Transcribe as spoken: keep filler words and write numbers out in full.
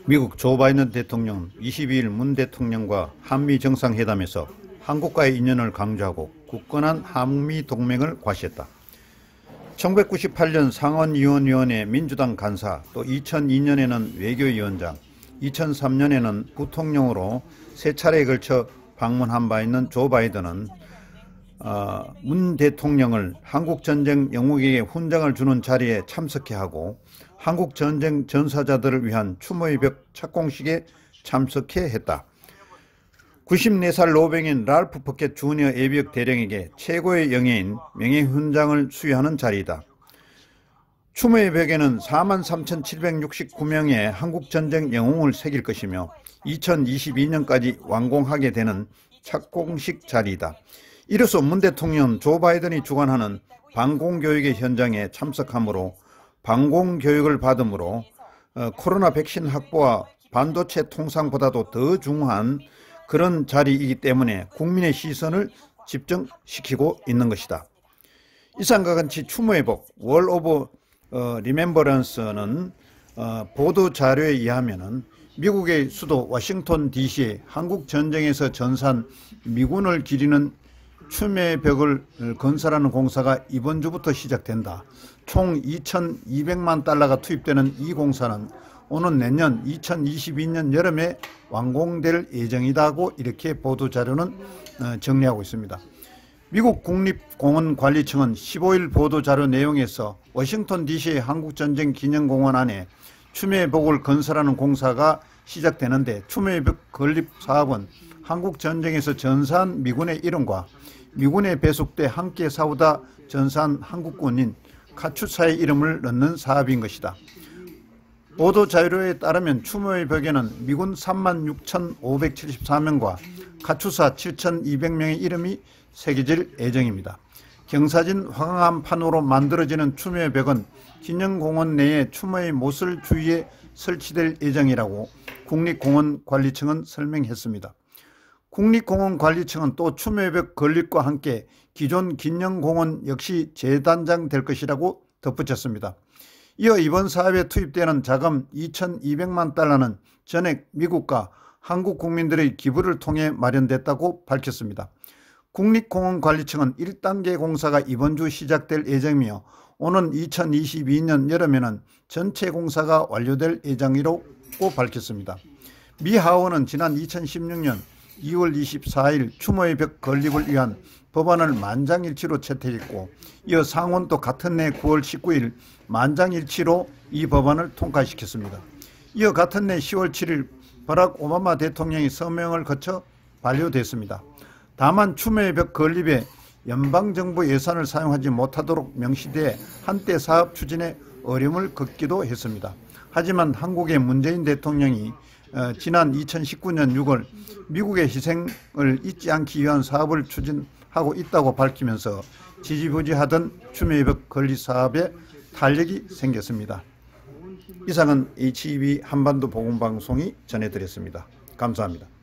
미국 조 바이든 대통령 이십이 일 문 대통령과 한미 정상회담에서 한국과의 인연을 강조하고 굳건한 한미 동맹을 과시했다. 천구백구십팔 년 상원의원위원회 민주당 간사, 또 이천이 년에는 외교위원장, 이천삼 년에는 부통령으로 세 차례에 걸쳐 방문한 바 있는 조 바이든은 어, 문 대통령을 한국전쟁 영웅에게 훈장을 주는 자리에 참석해 하고 한국전쟁 전사자들을 위한 추모의 벽 착공식에 참석해 했다. 구십사 살 노병인 랄프 퍼켓 주니어 예비역 대령에게 최고의 영예인 명예훈장을 수여하는 자리이다. 추모의 벽에는 사만 삼천칠백육십구 명의 한국전쟁 영웅을 새길 것이며 이천이십이 년까지 완공하게 되는 착공식 자리이다. 이로써 문 대통령 조 바이든이 주관하는 방공교육의 현장에 참석하므로 방공교육을 받음으로 어, 코로나 백신 확보와 반도체 통상보다도 더 중요한 그런 자리이기 때문에 국민의 시선을 집중시키고 있는 것이다. 이상과 같이 추모의 복, 월 오브 어, 리멤버런스는 어, 보도 자료에 의하면 미국의 수도 워싱턴 디씨에 한국 전쟁에서 전사한 미군을 기리는 추모의 벽을 건설하는 공사가 이번 주부터 시작된다. 총 이천이백만 달러가 투입되는 이 공사는 오는 내년 이천이십이 년 여름에 완공될 예정이다고 이렇게 보도자료는 정리하고 있습니다. 미국 국립공원관리청은 십오 일 보도자료 내용에서 워싱턴 디씨의 한국전쟁 기념공원 안에 추모의 벽을 건설하는 공사가 시작되는데 추모의 벽 건립 사업은 한국전쟁에서 전사한 미군의 이름과 미군에 배속돼 함께 싸우다 전사한 한국군인 카투사의 이름을 넣는 사업인 것이다. 보도 자료에 따르면 추모의 벽에는 미군 삼만 육천오백칠십사 명과 카투사 칠천이백 명의 이름이 새겨질 예정입니다. 경사진 황암판으로 만들어지는 추모의 벽은 기념공원 내에 추모의 못을 주위에 설치될 예정이라고 국립공원관리청은 설명했습니다. 국립공원관리청은 또 추모의 벽 건립과 함께 기존 기념공원 역시 재단장될 것이라고 덧붙였습니다. 이어 이번 사업에 투입되는 자금 이천이백만 달러는 전액 미국과 한국 국민들의 기부를 통해 마련됐다고 밝혔습니다. 국립공원관리청은 일 단계 공사가 이번 주 시작될 예정이며 오는 이천이십이 년 여름에는 전체 공사가 완료될 예정이라고 밝혔습니다. 미 하원은 지난 이천십육 년 이월 이십사 일 추모의 벽 건립을 위한 법안을 만장일치로 채택했고 이어 상원도 같은 해 구월 십구 일 만장일치로 이 법안을 통과시켰습니다. 이어 같은 해 시월 칠일 버락 오바마 대통령이 서명을 거쳐 반려됐습니다. 다만 추모의 벽 건립에 연방정부 예산을 사용하지 못하도록 명시돼 한때 사업 추진에 어려움을 겪기도 했습니다. 하지만 한국의 문재인 대통령이 어, 지난 이천십구 년 유월 미국의 희생을 잊지 않기 위한 사업을 추진하고 있다고 밝히면서 지지부진하던 추모의 벽 건립 사업에 탄력이 생겼습니다. 이상은 에이치이비 한반도 보건방송이 전해드렸습니다. 감사합니다.